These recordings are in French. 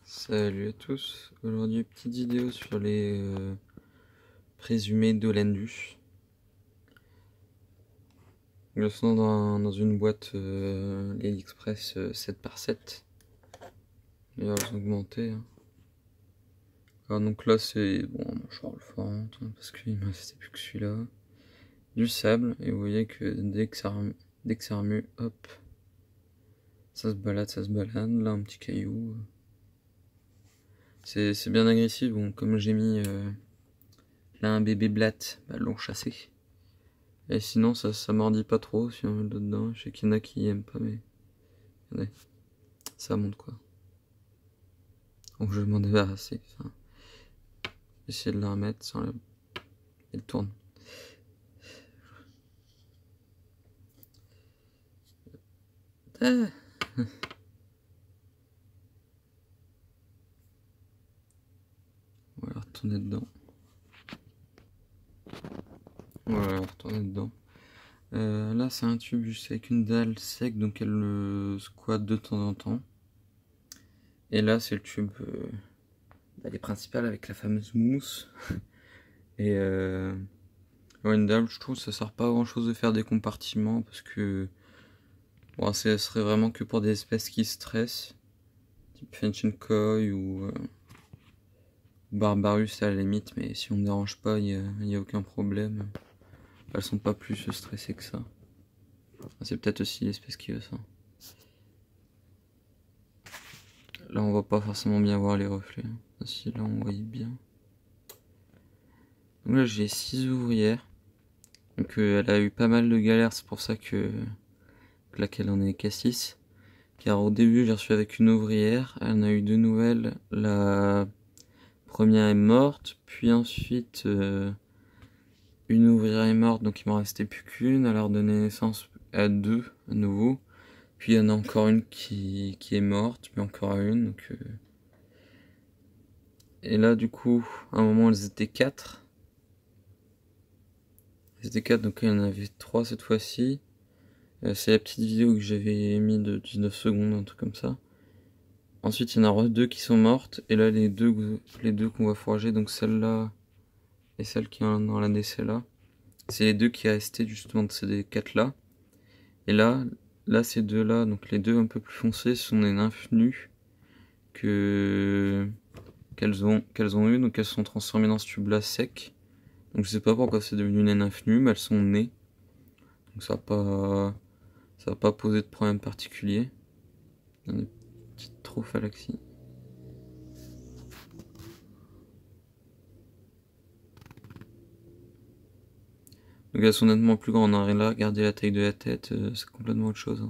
Salut à tous, aujourd'hui petite vidéo sur les présumés Dolandus. Ils sont dans une boîte AliExpress 7x7. D'ailleurs ils ont augmenté. Hein. Alors donc là c'est bon, mâchoire forte parce qu'il me restait plus que celui-là. Du sable et vous voyez que dès que ça remue, hop, ça se balade. Là un petit caillou. C'est bien agressif. Bon, comme j'ai mis là un bébé blatte, bah, l'ont chassé. Et sinon, ça mordit pas trop si on met dedans. Je sais qu'il y en a qui aiment pas, mais regardez, ça monte quoi. Donc je vais m'en débarrasser. Enfin, essayer de la remettre sans la... Elle tourne. Ah. On va la retourner dedans. Voilà, retourner dedans. Là, c'est un tube juste avec une dalle sec, donc elle le squatte de temps en temps. Et là, c'est le tube les principales avec la fameuse mousse. Et une dalle, je trouve, ça sert pas à grand chose de faire des compartiments parce que bon, ce serait vraiment que pour des espèces qui stressent, type Fenchenkoy ou Barbarus à la limite, mais si on ne dérange pas, il n'y a aucun problème. Elles sont pas plus stressées que ça. C'est peut-être aussi l'espèce qui veut ça. Là on va pas forcément bien voir les reflets. Si là on voit bien. Donc là j'ai 6 ouvrières. Donc elle a eu pas mal de galères, c'est pour ça que là qu'elle en est qu'à 6. Car au début j'ai reçu avec une ouvrière, elle en a eu 2 nouvelles. La première est morte, puis ensuite une ouvrière est morte, donc il m'en restait plus qu'une. Elle a redonné naissance à 2 à nouveau. Puis il y en a encore une qui est morte, puis encore une. Donc, et là du coup, à un moment elles étaient 4. Elles étaient 4, donc il y en avait 3 cette fois-ci. C'est la petite vidéo que j'avais mis de 19 secondes, un truc comme ça. Ensuite il y en a 2 qui sont mortes. Et là les deux qu'on va fourrager, donc celle-là et celle qui est dans la décès là. C'est les deux qui restaient justement de ces 4 là. Et là ces deux là, donc les deux un peu plus foncés, sont des nymphes nues qu'elles ont eu, donc elles se sont transformées dans ce tube là sec. Donc je sais pas pourquoi c'est devenu une nymphe nue, mais elles sont nées. Donc ça va pas poser de problème particulier. Il y a une petite trophalaxie. Donc elles sont nettement plus grandes, hein. Là, regardez la taille de la tête, c'est complètement autre chose. Hein.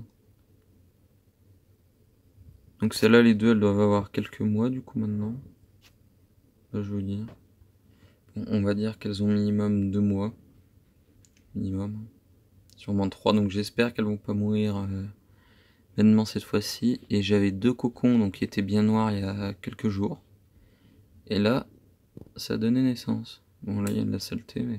Donc celles-là, les deux, elles doivent avoir quelques mois du coup maintenant. Là, je veux dire. Bon, on va dire qu'elles ont minimum 2 mois. Minimum. Sûrement 3, donc j'espère qu'elles vont pas mourir vainement cette fois-ci. Et j'avais 2 cocons donc qui étaient bien noirs il y a quelques jours. Et là, ça a donné naissance. Bon là il y a de la saleté, mais...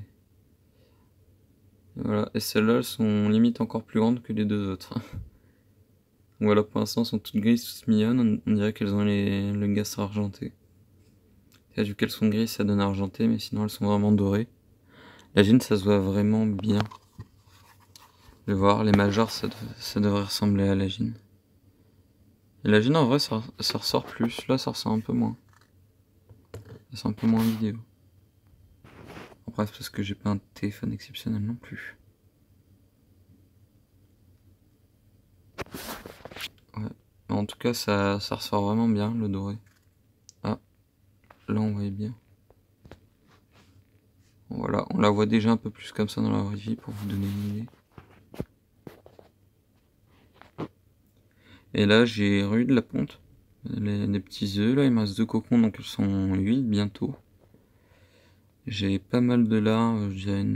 Et voilà, et celles-là elles sont limite encore plus grandes que les deux autres. Voilà, pour l'instant elles sont toutes grises, toutes mignonnes, on dirait qu'elles ont le gaz argenté. Et vu qu'elles sont grises ça donne argenté, mais sinon elles sont vraiment dorées. La gine ça se voit vraiment bien. Je vais voir, les majors ça devrait ressembler à la gine. Et la gine en vrai ça ressort plus, là ça ressort un peu moins. C'est un peu moins vidéo. Bref, parce que j'ai pas un téléphone exceptionnel non plus. Ouais. En tout cas, ça ressort vraiment bien, le doré. Ah, là on voit bien. Voilà, on la voit déjà un peu plus comme ça dans la vraie vie pour vous donner une idée. Et là, j'ai eu de la ponte. Des petits œufs, là, il me reste 2 cocons, donc elles sont 8 bientôt. J'ai pas mal de larves, je dirais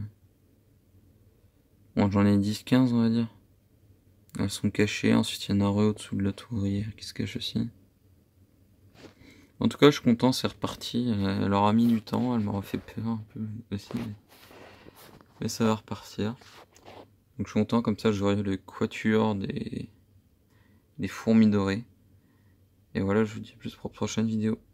bon, j'en ai 10-15 on va dire. Elles sont cachées, ensuite il y en a au-dessous de la tourrière qui se cache aussi. En tout cas, je suis content, c'est reparti. Elle aura mis du temps, elle m'aura fait peur un peu aussi. Mais ça va repartir. Donc je suis content, comme ça j'aurai le quatuor des fourmis dorées. Et voilà, je vous dis à plus pour la prochaine vidéo.